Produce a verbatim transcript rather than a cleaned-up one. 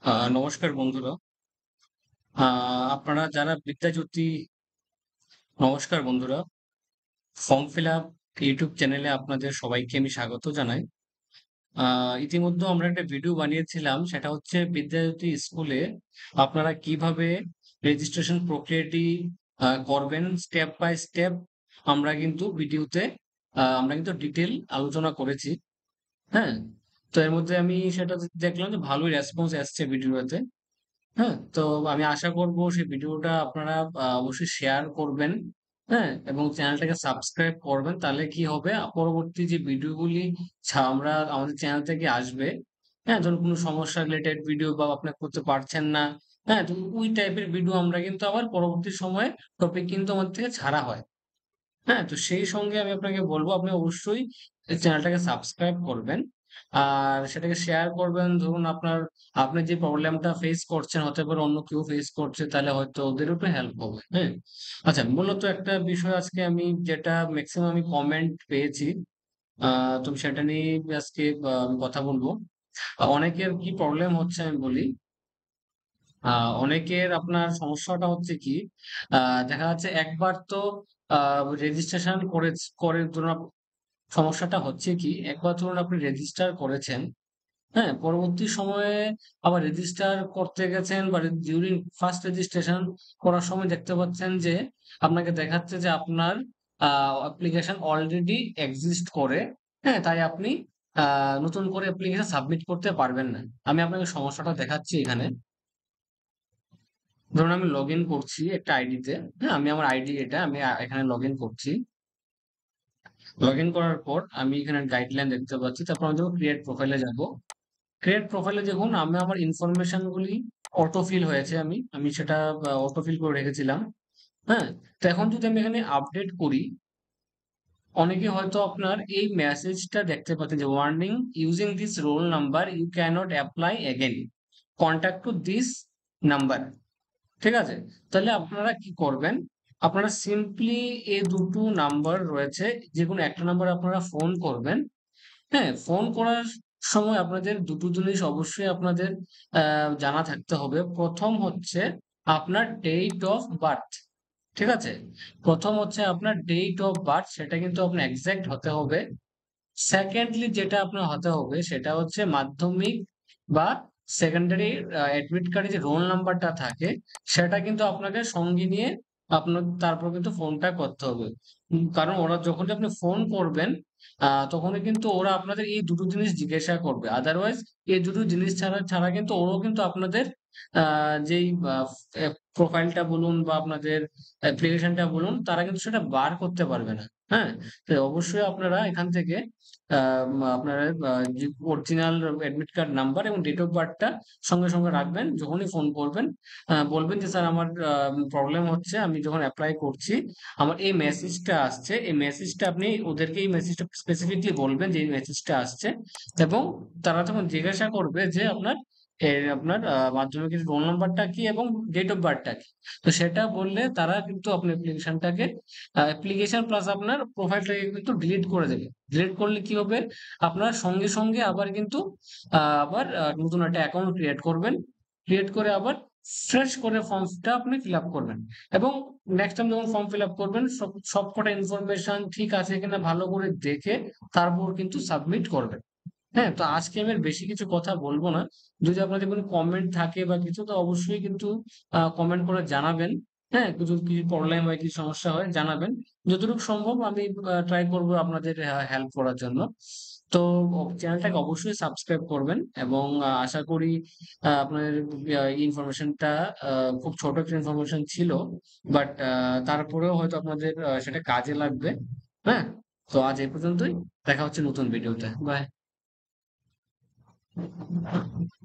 আহ নমস্কার বন্ধুরা। আহ আপনারা যারা বিদ্যাজ্যোতি নমস্কার বন্ধুরা। ফর্ম ফিল আপ ইউটিউব চ্যানেলে আপনাদের সবাইকে আমি স্বাগত জানাই। আহ ইতিমধ্যে আমরা একটা ভিডিও বানিয়েছিলাম, সেটা হচ্ছে বিদ্যাজ্যোতি স্কুলে আপনারা কিভাবে রেজিস্ট্রেশন প্রক্রিয়াটি আহ, করবেন স্টেপ বাই স্টেপ। আমরা কিন্তু ভিডিওতে আহ, আমরা কিন্তু ডিটেল আলোচনা করেছি। হ্যাঁ, তো এর মধ্যে আমি সেটা দেখলাম যে ভালোই রেসপন্স আসছে ভিডিওতে। হ্যাঁ, তো আমি আশা করব সেই ভিডিওটা আপনারা আহ, অবশ্যই শেয়ার করবেন। হ্যাঁ, এবং চ্যানেলটাকে সাবস্ক্রাইব করবেন, তাহলে কি হবে পরবর্তী যে ভিডিওগুলি ছা- আমরা আমাদের চ্যানেল থেকে আসবে। হ্যাঁ, ধরুন কোনো সমস্যা রিলেটেড ভিডিও বা আপনি করতে পারছেন না, হ্যাঁ, তো ওই টাইপের ভিডিও আমরা কিন্তু আবার পরবর্তী সময়ে টপিক কিন্তু আমাদের থেকে ছাড়া হয়। হ্যাঁ, তো সেই সঙ্গে আমি আপনাকে বলবো আপনি অবশ্যই চ্যানেলটাকে সাবস্ক্রাইব করবেন আর সেটাকে শেয়ার করবেন। ধরুন আপনার আপনি যে প্রবলেমটা ফেস করছেন হতে পারে অন্য কেউ ফেস করছে, তাহলে হয়তো ওদেরও একটু হেল্প হবে। হ্যাঁ, আচ্ছা, মূলত একটা বিষয় আজকে আমি যেটা ম্যাক্সিমাম আমি কমেন্ট পেয়েছি, আহ তো সেটা নিয়ে আজকে আহ, আমি কথা বলবো। আহ, অনেকের কি প্রবলেম হচ্ছে আমি বলি। আহ অনেকের আপনার সমস্যাটা হচ্ছে কি, আহ দেখা যাচ্ছে একবার তো রেজিস্ট্রেশন করে করে ধরুন আপ- সমস্যাটা হচ্ছে কি, একবার ধরুন আপনি রেজিস্টার করেছেন। হ্যাঁ, পরবর্তী সময়ে আবার রেজিস্টার করতে গেছেন বা ডিউরিং ফার্স্ট রেজিস্ট্রেশন করার সময় দেখতে পাচ্ছেন যে আপনাকে দেখাচ্ছে যে আপনার অ্যাপ্লিকেশন অলরেডি এক্সিস্ট করে। হ্যাঁ, তাই আপনি আহ, নতুন করে অ্যাপ্লিকেশন সাবমিট করতে পারবেন না। আমি আপনাকে সমস্যাটা দেখাচ্ছি এখানে। ধরুন আমি লগ ইন করছি একটা আইডিতে। হ্যাঁ, আমি আমার আইডি এটা আমি আ- এখানে লগ ইন করছি। লগ ইন করার পর আমি এখানে গাইডলাইন দেখতে পাচ্ছি, তারপর আমি যখন ক্রিয়েট প্রোফাইলে যাব। ক্রিয়েট প্রোফাইলে দেখুন আমি আমার ইনফরমেশন গুলি অটো ফিল হয়েছে, আমি আমি সেটা অটো ফিল করে রেখেছিলাম। হ্যাঁ, তো এখন যদি আমি এখানে আপডেট করি, অনেকে হয়তো আপনার এই মেসেজটা দেখতে পাচ্ছেন যে warning, using this roll number you cannot apply again, contact to this number. ঠিক আছে, তাহলে আপনারা কি করবেন, আপনারা সিম্পলি এই দুটো নাম্বার রয়েছে, যে কোনো একটা নাম্বার আপনারা ফোন করবেন। হ্যাঁ, ফোন করার সময় আপনাদের দুটো জিনিস অবশ্যই আপনাদের আহ, জানা থাকতে হবে। প্রথম হচ্ছে আপনার ডেট অফ বার্থ। ঠিক আছে, প্রথম হচ্ছে আপনার ডেট অফ বার্থ, সেটা কিন্তু আপনার এক্সাক্ট হতে হবে। সেকেন্ডলি যেটা আপনার হতে হবে সেটা হচ্ছে মাধ্যমিক বা সেকেন্ডারি অ্যাডমিট কার্ডে যে রোল নাম্বারটা থাকে, সেটা কিন্তু আপনাকে সঙ্গে নিয়ে আপনার তারপর কিন্তু ফোনটা করতে হবে। উম, কারণ ওরা যখন আপনি ফোন করবেন, আহ তখনই কিন্তু ওরা আপনাদের এই দুটো জিনিস জিজ্ঞাসা করবে। আদারওয়াইজ এই দুটো জিনিস ছাড়া ছাড়া কিন্তু ওরাও কিন্তু আপনাদের আহ যেই প্রোফাইলটা বলুন বা আপনাদের অ্যাপ্লিকেশনটা বলুন, তারা কিন্তু সেটা বার করতে পারবে না। হ্যাঁ, তো অবশ্যই আপনারা এখান থেকে আম, আপনারা অরিজিনাল অ্যাডমিট কার্ড নাম্বার এবং ডেট অফ বার্থটা সঙ্গে সঙ্গে রাখবেন। যখনই ফোন করবেন আহ, বলবেন যে স্যার আমার প্রবলেম হচ্ছে, আমি যখন অ্যাপ্লাই করছি আমার এই মেসেজটা আসছে, এই মেসেজটা আপনি ওদেরকে এই মেসেজটা স্পেসিফিকলি বলবেন যে এই মেসেজটা আসছে। এবং তারা তখন জিজ্ঞাসা করবে যে আপনার এর আপনার আহ, মাধ্যমিকের রোল নাম্বারটা কি এবং ডেট অফ বার্থটা কি। তো সেটা বললে তারা কিন্তু আপনার অ্যাপ্লিকেশনটাকে অ্যাপ্লিকেশন প্লাস আপনার প্রোফাইলটাকে কিন্তু ডিলিট করে দেবে। ডিলিট করলে কি হবে, আপনার সঙ্গে সঙ্গে আবার কিন্তু আহ, আবার আহ, নতুন একটা অ্যাকাউন্ট ক্রিয়েট করবেন। ক্রিয়েট করে আবার ফ্রেশ করে ফর্মটা আপনি ফিল আপ করবেন। এবং নেক্সট টাইম যখন ফর্ম ফিল আপ করবেন, সব সবকটা ইনফরমেশন ঠিক আছে কিনা ভালো করে দেখে তারপর কিন্তু সাবমিট করবেন। হ্যাঁ, তো আজকে আমি আর বেশি কিছু কথা বলবো না। যদি আপনাদের কোনো কমেন্ট থাকে বা কিছু, তো অবশ্যই কিন্তু কমেন্ট করে জানাবেন। হ্যাঁ, কিছু কিছু প্রবলেম হয় কিছু সমস্যা হয় জানাবেন। যতটুকু সম্ভব আমি ট্রাই করবো আপনাদের হেল্প করার জন্য। তো চ্যানেলটাকে অবশ্যই সাবস্ক্রাইব করবেন এবং আহ, আশা করি আহ, আপনাদের ইনফরমেশনটা খুব ছোট একটা ইনফরমেশন ছিল, বাট তারপরেও হয়তো আপনাদের আহ, সেটা কাজে লাগবে। হ্যাঁ, তো আজ এই পর্যন্তই। দেখা হচ্ছে নতুন ভিডিওতে। বাই।